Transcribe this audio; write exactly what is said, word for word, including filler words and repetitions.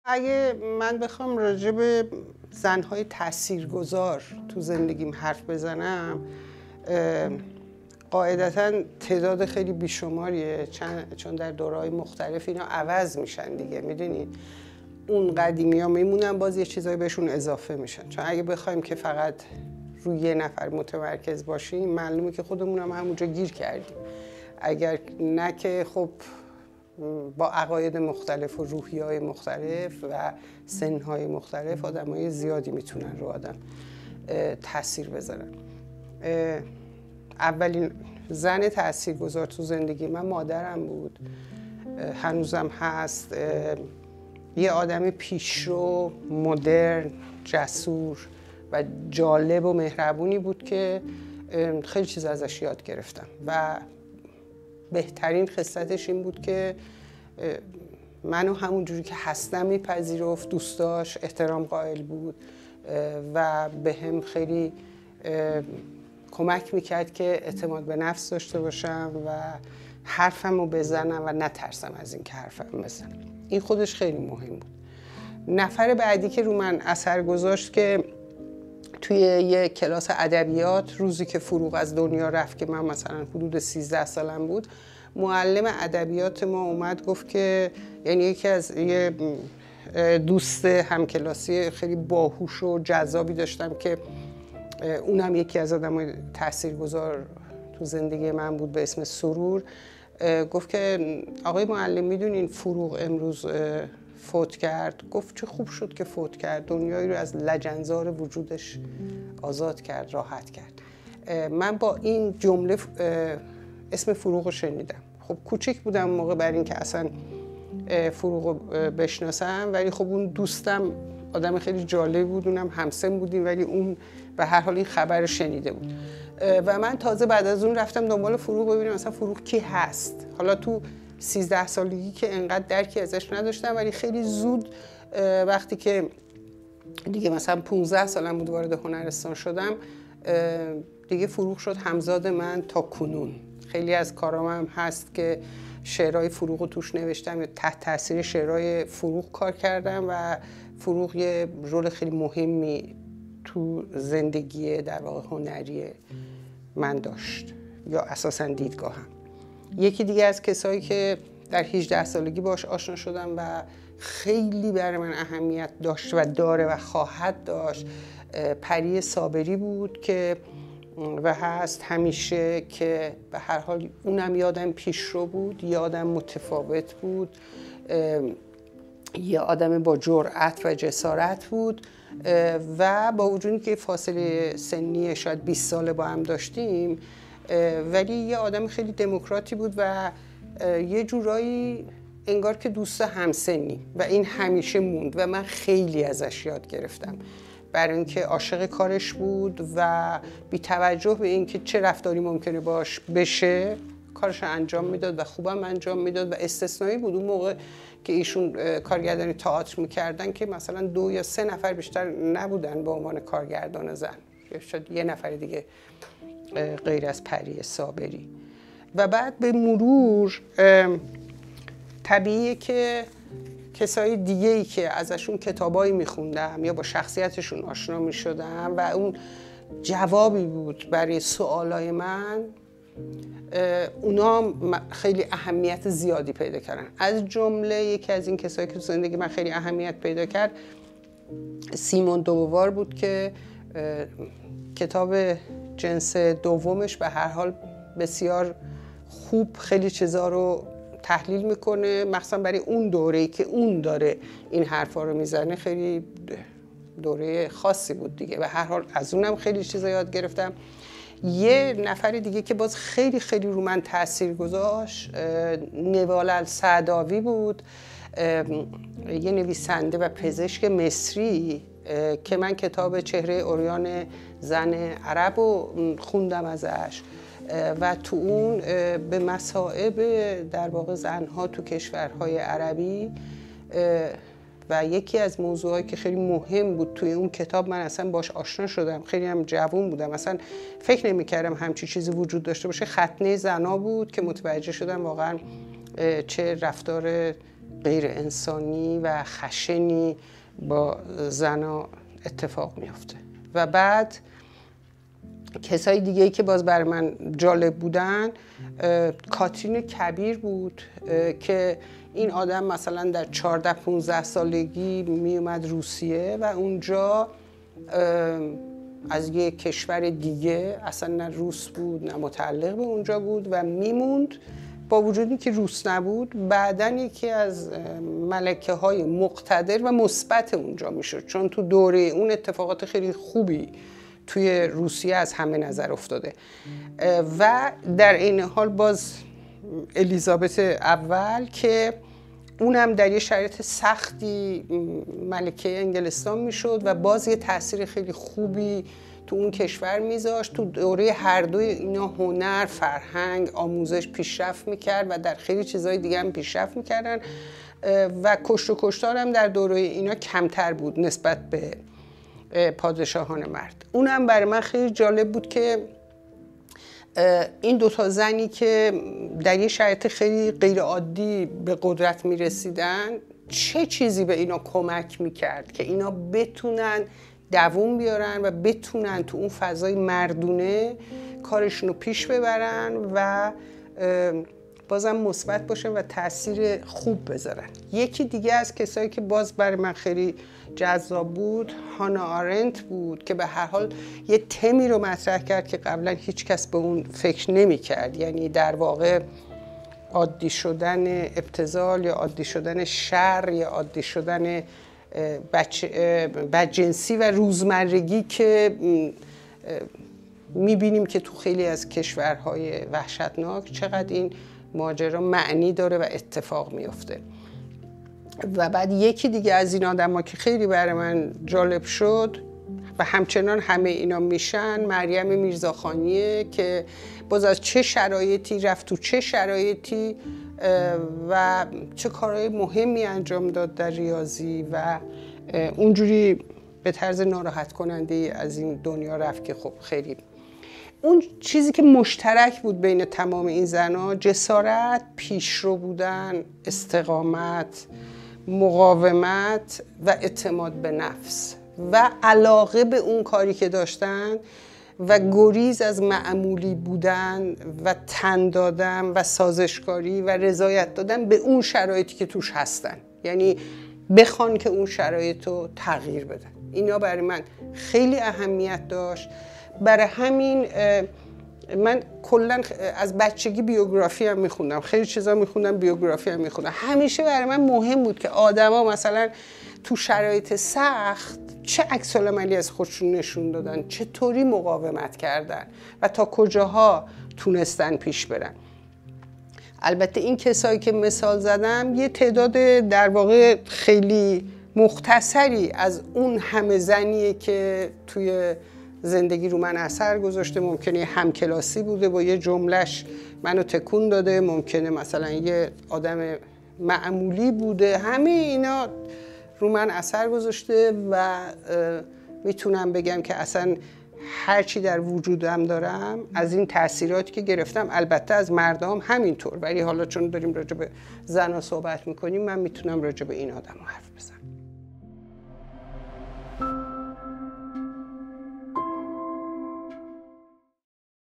اگه من بخوام راجع به زنهای تاثیرگذار تو زندگیم حرف بزنم، قاعدتاً تعداد خیلی بیشماریه، چون در دوره‌های مختلف اینا عوض میشن دیگه. میدونید اون قدیمی ها میمونن، باز یه چیزایی بهشون اضافه میشن. چون اگه بخوایم که فقط روی یه نفر متمرکز باشیم، معلومه که خودمون هم همونجا گیر کردیم. اگر نه که خب با عقاید مختلف و روحیه‌های مختلف و سن‌های مختلف آدمای زیادی میتونن رو آدم تاثیر بذارن. اولین زن تاثیرگذار تو زندگی من مادرم بود، هنوزم هست. یه آدم پیشرو، مدرن، جسور و جالب و مهربونی بود که خیلی چیز ازش یاد گرفتم و بهترین خصلتش این بود که منو همون جوری که هستم میپذیرفت، دوست داشت، احترام قائل بود و به هم خیلی کمک میکرد که اعتماد به نفس داشته باشم و حرفمو بزنم و نترسم از این که حرفم بزنم. این خودش خیلی مهم بود. نفر بعدی که رو من اثر گذاشت که توی یه کلاس ادبیات روزی که فروغ از دنیا رفت که من مثلا حدود سیزده سالم بود، معلم ادبیات ما اومد گفت که یعنی یکی از یه دوست همکلاسی خیلی باهوش و جذابی داشتم که اونم یکی از آدمای تاثیرگذار تو زندگی من بود به اسم سرور، گفت که آقای معلم میدونین فروغ امروز فوت کرد؟ گفت چه خوب شد که فوت کرد، دنیایی رو از لجنزار وجودش آزاد کرد، راحت کرد. من با این جمله اسم فروغ رو شنیدم. خب کوچیک بودم موقع بر این که اصلا فروغ رو بشناسم، ولی خب اون دوستم آدم خیلی جالب بود، اونم همسن بودیم، ولی اون به هر حال این خبر رو شنیده بود و من تازه بعد از اون رفتم دنبال فروغ ببینم مثلا فروغ کی هست. حالا تو سیزده سالگی که انقدر درکی ازش نداشتم، ولی خیلی زود وقتی که دیگه مثلا پونزده سالم بود وارد هنرستان شدم، دیگه فروغ شد همزاد من تا کنون. خیلی از کارام هم هست که شعرهای فروغ رو توش نوشتم یا تحت تاثیر شعرهای فروغ کار کردم و فروغ یه رول خیلی مهمی تو زندگی در واقع هنری من داشت یا اساساً دیدگاهم. یکی دیگه از کسایی که در هجده سالگی باش آشنا شدم و خیلی برای من اهمیت داشت و داره و خواهد داشت پری صابری بود که و هست همیشه، که به هر حال اونم یادم پیشرو بود، یادم متفاوت بود، یه آدم با جرأت و جسارت بود و با وجودی که فاصله سنی شاید بیست ساله با هم داشتیم، ولی یه آدم خیلی دموکراتی بود و یه جورایی انگار که دوست همسنی و این همیشه موند و من خیلی ازش یاد گرفتم، برای اینکه عاشق کارش بود و بی توجه به اینکه چه رفتاری ممکنه باش بشه کارش انجام میداد و خوبم انجام میداد و استثنایی بود اون موقع که ایشون کارگردانی تئاتر میکردن که مثلا دو یا سه نفر بیشتر نبودن به عنوان کارگردان زن، شاید یه نفر دیگه غیر از پری صابری. و بعد به مرور طبیعیه که کسای دیگه‌ای که ازشون کتابایی میخوندم یا با شخصیتشون آشنا میشدم و اون جوابی بود برای سوالای من، اونا خیلی اهمیت زیادی پیدا کردن. از جمله یکی از این کسایی که تو زندگی من خیلی اهمیت پیدا کرد سیمون دووار بود که کتاب جنس دومش به هر حال بسیار خوب خیلی چیزا رو تحلیل میکنه، مخصوصا برای اون دوره‌ای که اون داره این حرفا رو میزنه. خیلی دوره خاصی بود دیگه. به هر حال از اونم خیلی چیزا یاد گرفتم. یه نفر دیگه که باز خیلی خیلی رو من تاثیر گذاشت نوال السعداوی بود، یه نویسنده و پزشک مصری که من کتاب چهره اوریان زن عرب رو خوندم ازش و تو اون به مصائب در واقع زنها تو کشورهای عربی و یکی از موضوعایی که خیلی مهم بود توی اون کتاب من اصلا باش آشنا شدم. خیلی هم جوون بودم، اصلا فکر نمی‌کردم همچی چیزی وجود داشته باشه. ختنه زنا بود که متوجه شدم واقعا چه رفتار غیر انسانی و خشنی با زنا اتفاق میفته. و بعد کسای دیگه‌ای که باز برای من جالب بودن، کاترین کبیر بود که این آدم مثلا در چهارده پانزده سالگی می اومد روسیه و اونجا از یک کشور دیگه، اصلا نه روس بود نه متعلق به اونجا بود و میموند، با وجودی که روس نبود بعدن یکی از ملکه های مقتدر و مثبت اونجا میشد، چون تو دوره اون اتفاقات خیلی خوبی توی روسیه از همه نظر افتاده. و در این حال باز الیزابت اول که اونم در یه شرایط سختی ملکه انگلستان میشد و باز یه تاثیر خیلی خوبی تو اون کشور میذاشت. تو دوره هر دوی اینا هنر، فرهنگ، آموزش پیشرفت میکرد و در خیلی چیزهای دیگه هم پیشرفت میکردن و کشت و کشتار هم در دوره اینا کمتر بود نسبت به پادشاهان مرد. اونم برای من خیلی جالب بود که این دوتا زنی که در یه شرایط خیلی غیر عادی به قدرت میرسیدن چه چیزی به اینا کمک میکرد که اینا بتونن دووم بیارن و بتونن تو اون فضای مردونه کارشون رو پیش ببرن و بازم مثبت باشن و تاثیر خوب بذارن. یکی دیگه از کسایی که باز برای من خیلی جذاب بود هانا آرنت بود که به هر حال یه تمی رو مطرح کرد که قبلا هیچ کس به اون فکر نمی کرد، یعنی در واقع عادی شدن ابتذال یا عادی شدن شر یا عادی شدن بدجنسی و روزمرگی که میبینیم که تو خیلی از کشورهای وحشتناک چقدر این ماجرا معنی داره و اتفاق میفته. و بعد یکی دیگه از این آدم‌ها که خیلی برای من جالب شد و همچنان همه اینا میشن، مریم میرزاخانیه که باز از چه شرایطی رفت تو چه شرایطی و چه کارهای مهمی انجام داد در ریاضی و اونجوری به طرز ناراحت کننده از این دنیا رفت که خب خیلی اون چیزی که مشترک بود بین تمام این زنها جسارت، پیشرو بودن، استقامت، مقاومت و اعتماد به نفس و علاقه به اون کاری که داشتن و گریز از معمولی بودن و تن دادن و سازشکاری و رضایت دادن به اون شرایطی که توش هستن، یعنی بخوان که اون شرایط رو تغییر بدن. اینا برای من خیلی اهمیت داشت. برای همین من کلا از بچگی بیوگرافی هم میخوندم، خیلی چیزا میخوندم، بیوگرافی هم میخوندم. همیشه برای من مهم بود که آدما مثلا تو شرایط سخت چه عکس العملی از خودشون نشون دادن، چطوری مقاومت کردن و تا کجاها تونستن پیش برن. البته این کسایی که مثال زدم یه تعداد در واقع خیلی مختصری از اون همه زنیه که توی زندگی رو من اثر گذاشته. ممکنه همکلاسی بوده با یه جملهش منو تکون داده، ممکنه مثلا یه آدم معمولی بوده. همه اینا رو من اثر گذاشته و میتونم بگم که اصلا هرچی در وجودم دارم از این تأثیراتی که گرفتم، البته از مردم همینطور، ولی حالا چون داریم راجع به زن‌ها صحبت میکنیم من میتونم راجع به این آدم حرف بزنم.